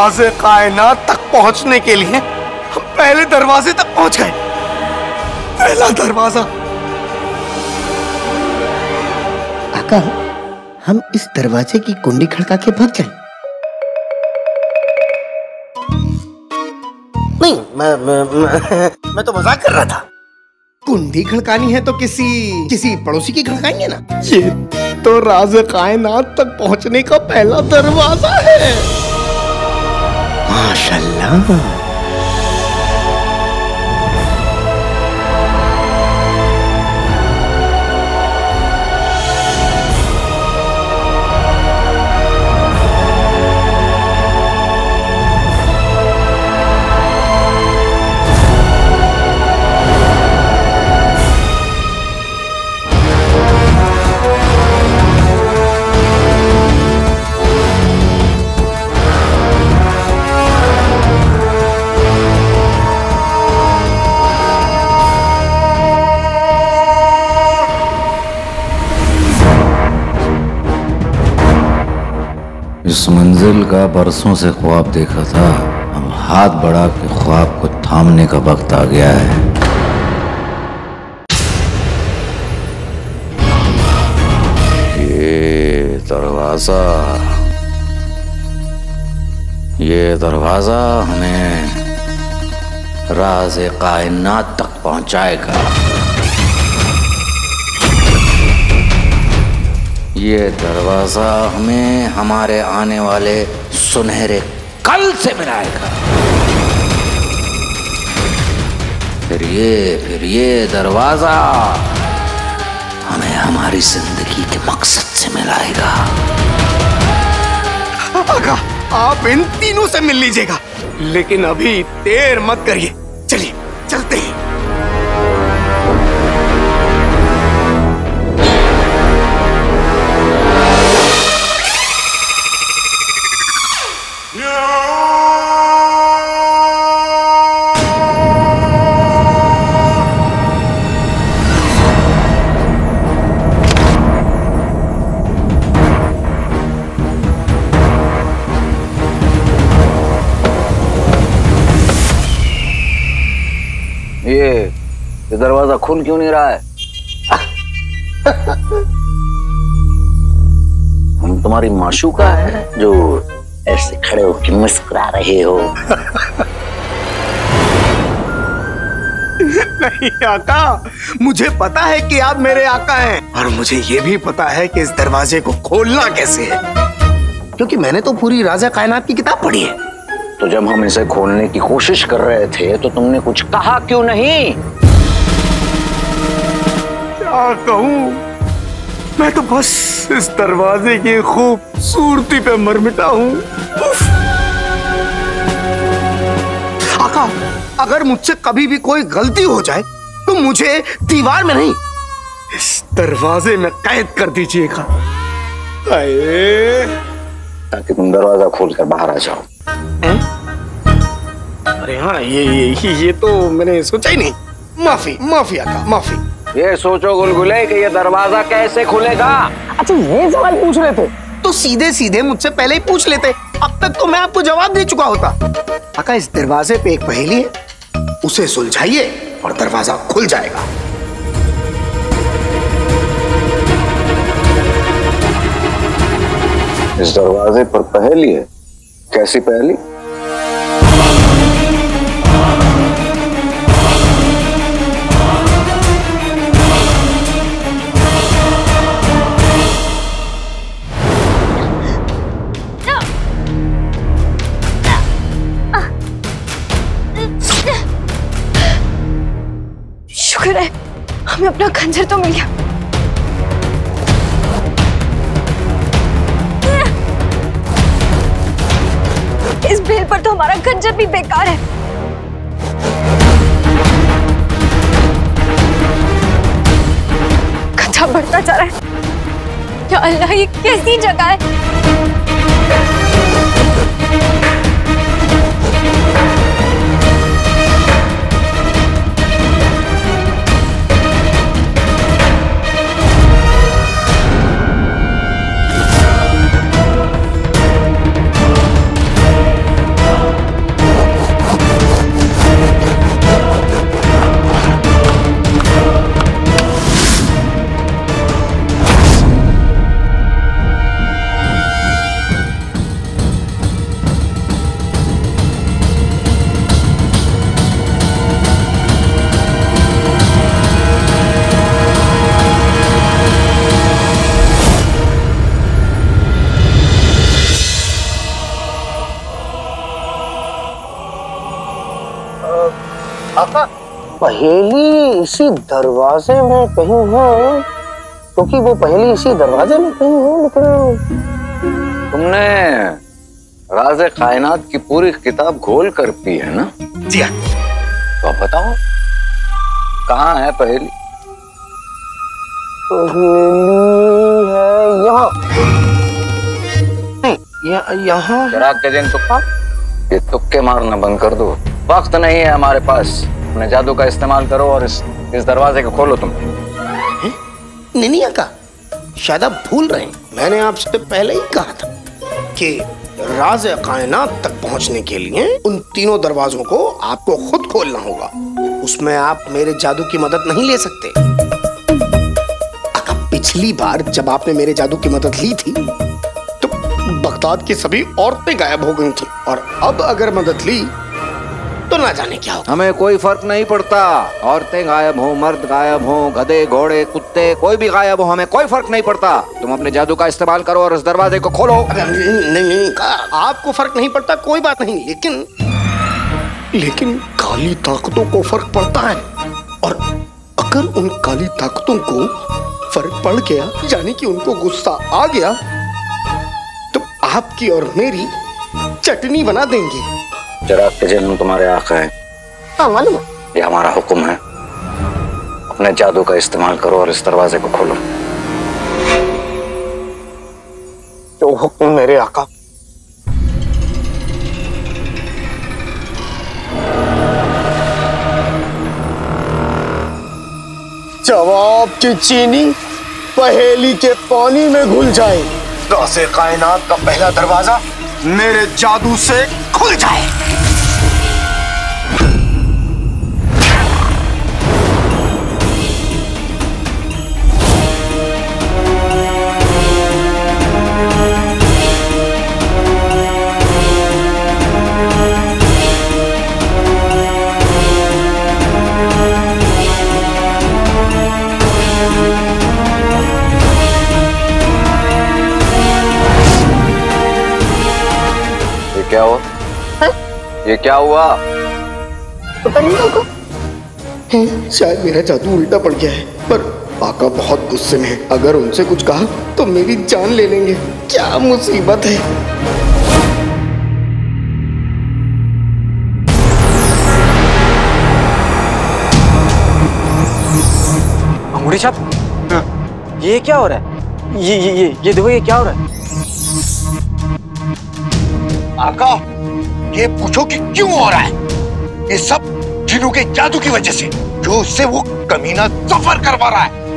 राज़े कायनात तक पहुंचने के लिए हम पहले दरवाजे तक पहुंच गए। पहला दरवाजा। आका, हम इस दरवाजे की कुंडी खड़का के भाग जाएं? नहीं, मैं तो मजाक कर रहा था। कुंडी खड़कानी है तो किसी पड़ोसी की खड़काएंगे ना। ये तो राज़े कायनात तक पहुंचने का पहला दरवाजा है। माशाल्लाह। इस मंजिल का बरसों से ख्वाब देखा था। अब हाथ बढ़ा के ख्वाब को थामने का वक्त आ गया है। ये दरवाजा हमें राज़े कायनात तक पहुंचाएगा। ये दरवाजा हमें हमारे आने वाले सुनहरे कल से मिलाएगा। फिर ये दरवाजा हमें हमारी जिंदगी के मकसद से मिलाएगा। आका, आप इन तीनों से मिल लीजिएगा, लेकिन अभी देर मत करिए। चलिए चलते हैं। ये दरवाजा खुल क्यों नहीं रहा है? हम तुम्हारी माशूका है जो ऐसे खड़े होकर मुस्कुरा रहे हो? नहीं आका, मुझे पता है कि आप मेरे आका हैं, और मुझे ये भी पता है कि इस दरवाजे को खोलना कैसे है, क्योंकि मैंने तो पूरी राज़े कायनात की किताब पढ़ी है। तो जब हम इसे खोलने की कोशिश कर रहे थे तो तुमने कुछ कहा क्यों नहीं? क्या कहूँ, मैं तो बस इस दरवाजे की खूबसूरती पे मर मिटा हूँ। आका, अगर मुझसे कभी भी कोई गलती हो जाए तो मुझे दीवार में नहीं, इस दरवाजे में कैद कर दीजिएगा, ताकि तुम दरवाजा खोलकर बाहर आ जाओ। अरे हाँ, ये तो मैंने सोचा ही नहीं। माफी आका, माफी। ये सोचो गुलगुले कि ये दरवाजा कैसे खुलेगा। अच्छा, ये सवाल पूछ रहे थे तो सीधे सीधे मुझसे पहले ही पूछ लेते, अब तक तो मैं आपको जवाब दे चुका होता। आका, इस दरवाजे पे एक पहेली है, उसे सुलझाइए और दरवाजा खुल जाएगा। इस दरवाजे पर पहेली है? कैसी पहेली? शुक्र है हमें अपना खंजर तो मिल गया। इस बेल पर तो हमारा खंजर भी बेकार है। खंजर बढ़ता जा रहा है। या अल्लाह, ये कैसी जगह है? आका, पहेली इसी दरवाजे में कहीं है, क्योंकि वो पहेली इसी दरवाजे में कहीं है। लेकिन तुमने राज़े कायनात की पूरी किताब खोल कर पी है ना? जी हाँ। तो अब बताओ कहाँ है पहेली? पहेली है यहाँ। नहीं, यहाँ। चराग के दिन तुक्का, ये तुक्के मारना बंद कर दो। वक्त नहीं है हमारे पास। अपने जादू का इस्तेमाल करो और इस दरवाजे को खोलो तुम। नहीं आका, शायद आप भूल रहे हैं। मैंने आपसे पहले ही कहा था कि राज़े कायनात तक पहुंचने के लिए उन तीनों दरवाजों को आपको खुद खोलना होगा। उसमें आप मेरे जादू की मदद नहीं ले सकते। आका, पिछली बार जब आपने मेरे जादू की मदद ली थी तो बगदाद की सभी औरतें गायब हो गई थी, और अब अगर मदद ली तो ना जाने क्या होगा। हमें कोई फर्क नहीं पड़ता, औरतें गायब हो, मर्द गायब हो, गधे घोड़े कुत्ते कोई भी गायब हो, हमें कोई फर्क नहीं पड़ता। तुम अपने जादू का इस्तेमाल करो और इस दरवाजे को खोलो। नहीं, आपको फर्क नहीं पड़ता कोई बात नहीं, लेकिन काली ताकतों को फर्क पड़ता है, और अगर उन काली ताकतों को फर्क पड़ गया, यानी कि उनको गुस्सा आ गया, तो आपकी और मेरी चटनी बना देंगे। चराग के जन्म तुम्हारे आका है। हाँ मालूम। ये हमारा हुक्म है। अपने जादू का इस्तेमाल करो और इस दरवाजे को खोलो। जो हुक्म मेरे आका। जवाब की चीनी पहेली के पानी में घुल जाए, राज़े कायनात का पहला दरवाजा मेरे जादू से खुल जाए। क्या हुआ? ये क्या हुआ? पता नहीं आका, शायद मेरा जादू उल्टा पड़ गया है, पर आका बहुत गुस्से में है। अगर उनसे कुछ कहा तो मेरी जान ले लेंगे। क्या मुसीबत है। अंगूठी छाप, ये क्या हो रहा है? ये देखो, ये क्या हो रहा है? आका, ये पूछो कि क्यों हो रहा है? ये सब जिन्नों के जादू की वजह से, जो उससे वो कमीना जफर करवा रहा है।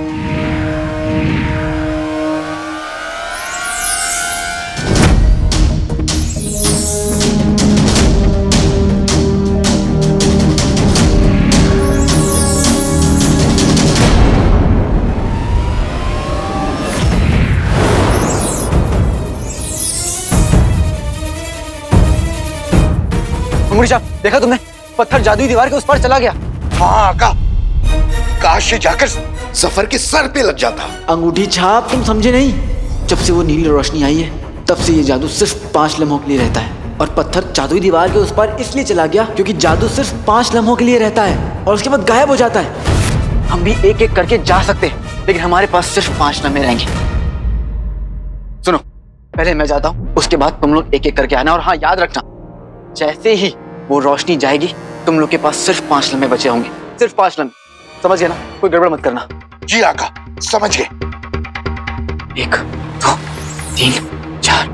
अंगूठी छाप, देखा तुमने? पत्थर जादुई दीवार के उस पार चला गया। हाँ आका, काश ये जाकर जफर के सर पे लग जाता। अंगूठी छाप, तुम समझे नहीं? जब से वो नीली रोशनी आई है तब से ये जादू सिर्फ 5 लम्हों के लिए रहता है, और पत्थर जादुई दीवार के उस पार इसलिए चला गया क्योंकि जादू सिर्फ 5 लम्हों के लिए रहता है और उसके बाद गायब हो जाता है। हम भी एक एक करके जा सकते हैं, लेकिन हमारे पास सिर्फ 5 लम्हे रहेंगे। सुनो, पहले मैं जाता हूँ, उसके बाद तुम लोग एक एक करके आना, और हाँ याद रखना, जैसे ही वो रोशनी जाएगी तुम लोग के पास सिर्फ 5 लम्हे बचे होंगे। सिर्फ 5 लम्हे, समझ गए ना? कोई गड़बड़ मत करना। जी आका, समझ गए। 1 2 3 4।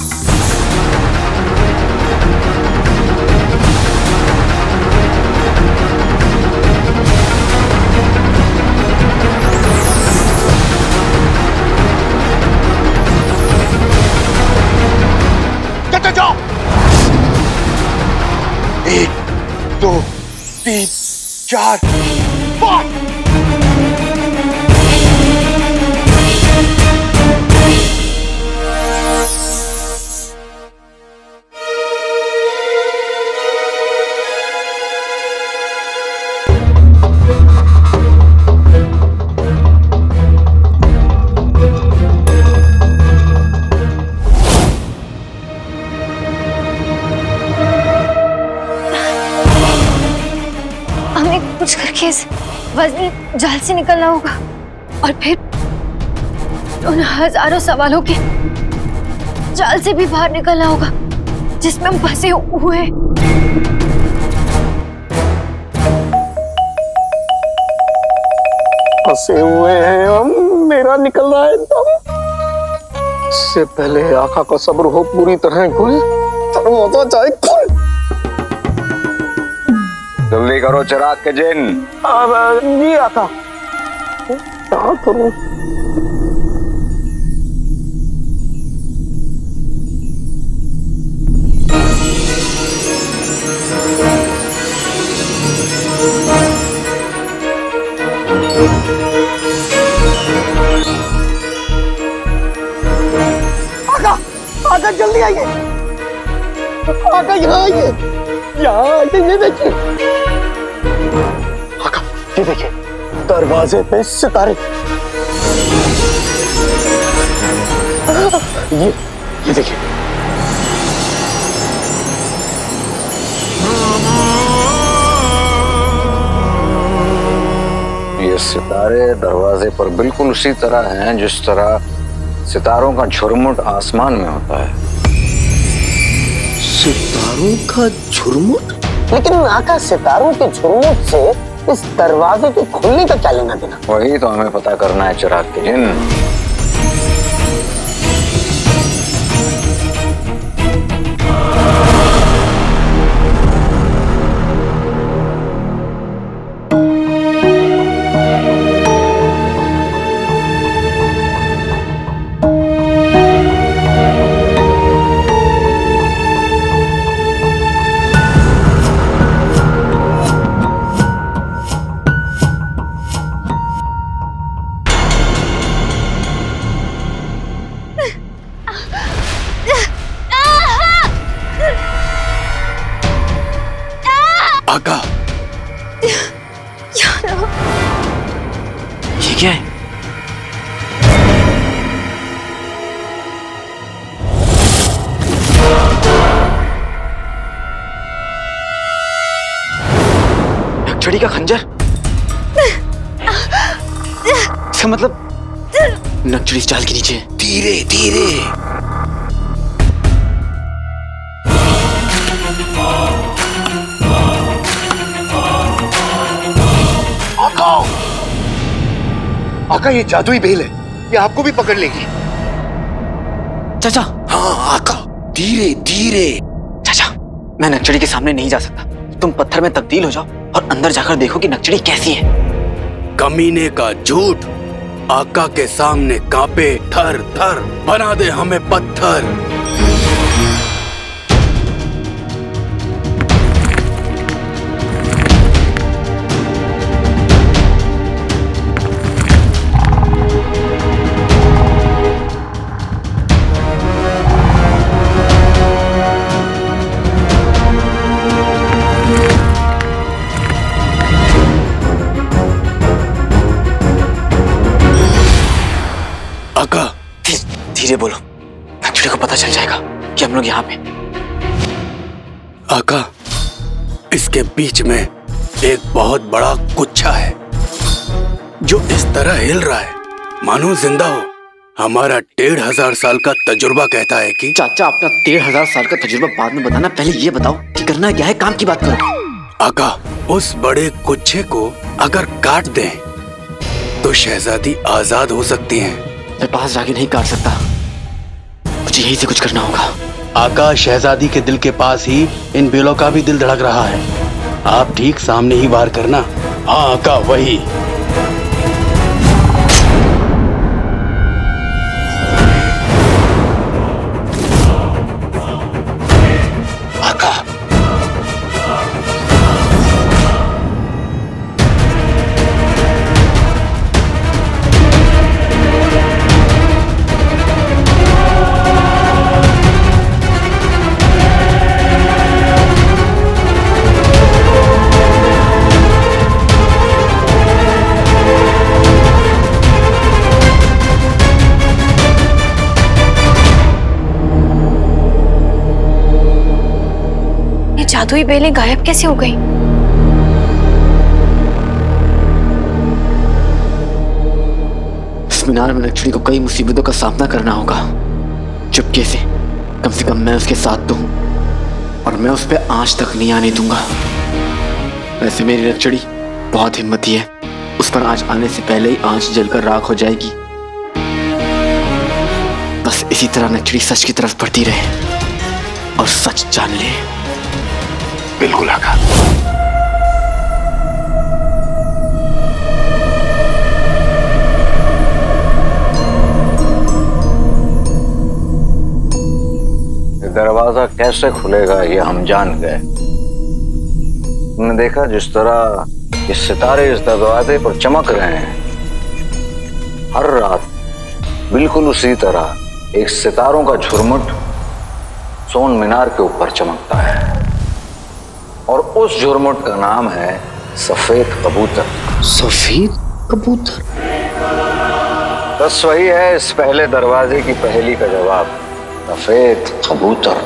चलते जाओ। 1 2 3 4 5। आके इस वजनी जाल से निकलना होगा और फिर उन हजारों सवालों के जाल से भी बाहर निकलना होगा जिसमें हम फंसे हुए हैं। फंसे हुए हैं हम, मेरा निकल रहा है दम। इससे पहले आका का सब्र हो पूरी तरह गुल, दरवाजा जाए खुल। जल्दी करो चिराग के जिन। जी आका, क्या करूं? आका जल्दी आइए, आका यहाँ आइए, यहाँ आइए, ये देखिए आका, ये देखिए दरवाजे पे सितारे। ये देखिए, ये सितारे दरवाजे पर बिल्कुल उसी तरह हैं जिस तरह सितारों का झुरमुट आसमान में होता है। सितारों का झुरमुट? लेकिन आका, सितारों के झुरमुट से इस दरवाजे के खुलने का क्या लेना देना? वही तो हमें पता करना है चिराग के जिन। आका, ये क्या है? नक्चड़ी का खंजर? इसका मतलब नक्चड़ी इस जाल के नीचे है। धीरे धीरे। आका, ये जादुई बेल है, ये आपको भी पकड़ लेगी। चाचा। हाँ आका, धीरे धीरे। चाचा, मैं नक्चड़ी के सामने नहीं जा सकता। तुम पत्थर में तब्दील हो जाओ और अंदर जाकर देखो कि नक्चड़ी कैसी है। कमीने का झूठ आका के सामने कांपे थर थर, बना दे हमें पत्थर। आका, धीरे बोलो, नक्चड़ी को पता चल जाएगा कि हम लोग यहाँ पे। आका, इसके बीच में एक बहुत बड़ा गुच्छा है जो इस तरह हिल रहा है मानो जिंदा हो। हमारा 1500 साल का तजुर्बा कहता है कि। चाचा, अपना 1500 साल का तजुर्बा बाद में बताना, पहले ये बताओ कि करना क्या है, काम की बात करो। आका, उस बड़े गुच्छे को अगर काट दें तो शहजादी आजाद हो सकती हैं। मैं पास जाके नहीं काट सकता, मुझे यही से कुछ करना होगा। आका, शहजादी के दिल के पास ही इन बेलों का भी दिल धड़क रहा है। आप ठीक सामने ही वार करना। हाँ आका, वही। आका, जादुई बेलें गायब कैसे हो गई? मीनार में नक्शड़ी को कई मुसीबतों का सामना करना होगा। चुपके से कम मैं उसके साथ तो हूं और मैं उस पर आंच तक नहीं आने दूंगा। वैसे मेरी नक्शड़ी बहुत हिम्मती है, उस पर आंच आने से पहले ही आंच जलकर राख हो जाएगी। बस इसी तरह नक्शड़ी सच की तरफ बढ़ती रहे और सच जान ले। बिल्कुल आका। दरवाजा कैसे खुलेगा ये हम जान गए। तुमने देखा जिस तरह ये सितारे इस दरवाजे पर चमक रहे हैं, हर रात बिल्कुल उसी तरह एक सितारों का झुरमुट सोन मीनार के ऊपर चमकता है और उस झुरमुट का नाम है सफेद कबूतर। सफेद कबूतर? बस वही है इस पहले दरवाजे की पहेली का जवाब, सफेद कबूतर।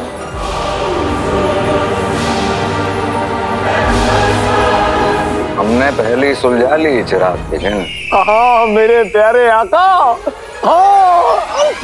हमने पहले सुलझा ली चिराग के दिन। हाँ मेरे प्यारे आका। हाँ।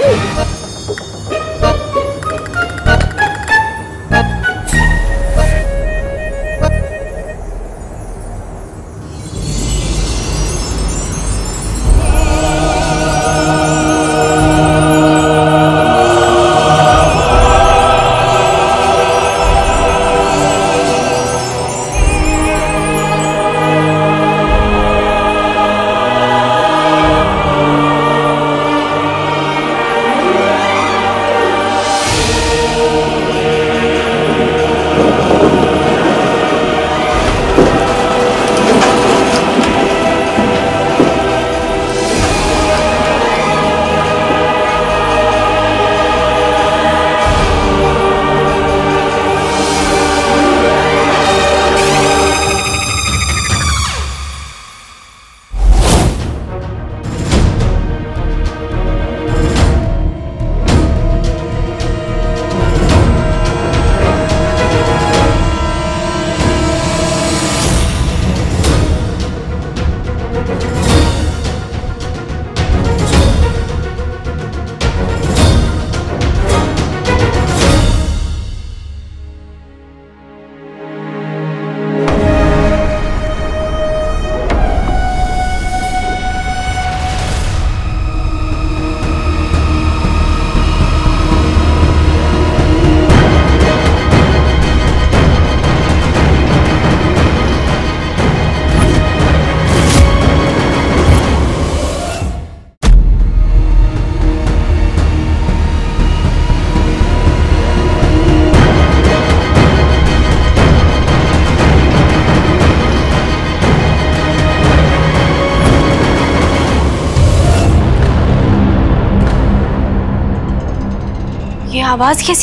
ये आवाज कैसी?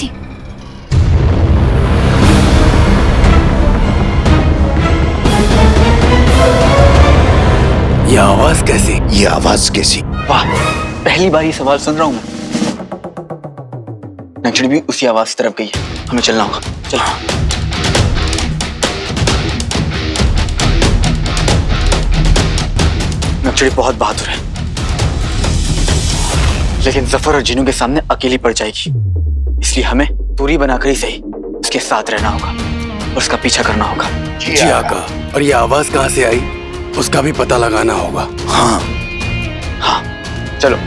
ये आवाज कैसी? ये आवाज कैसी? वाह, पहली बार ये सवाल सुन रहा हूं मैं। नक्शड़ी भी उसी आवाज की तरफ गई है, हमें चलना होगा। चलो। नक्शड़ी बहुत बहादुर है, लेकिन जफर और जिनों के सामने अकेली पड़ जाएगी, इसलिए हमें दूरी बनाकर ही सही उसके साथ रहना होगा और उसका पीछा करना होगा। जी आका। और ये आवाज कहां से आई उसका भी पता लगाना होगा। हाँ हाँ, चलो।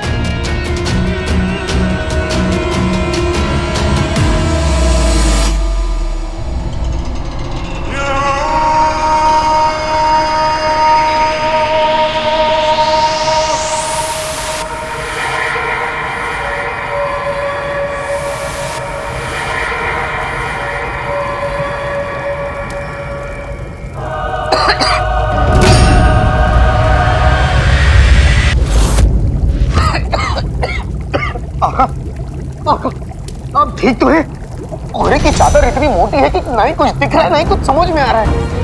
आप ठीक तो है? कोहरे की चादर इतनी मोटी है कि ना ही कुछ दिख रहा है ना ही कुछ समझ में आ रहा है।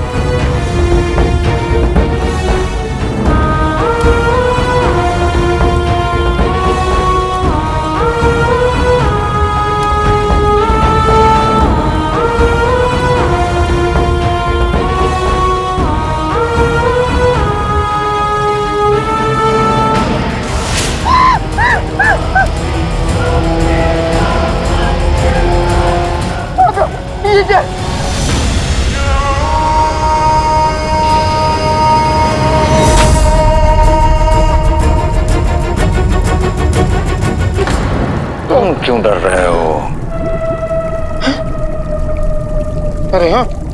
क्यों डर रहे हो? अरे हाँ,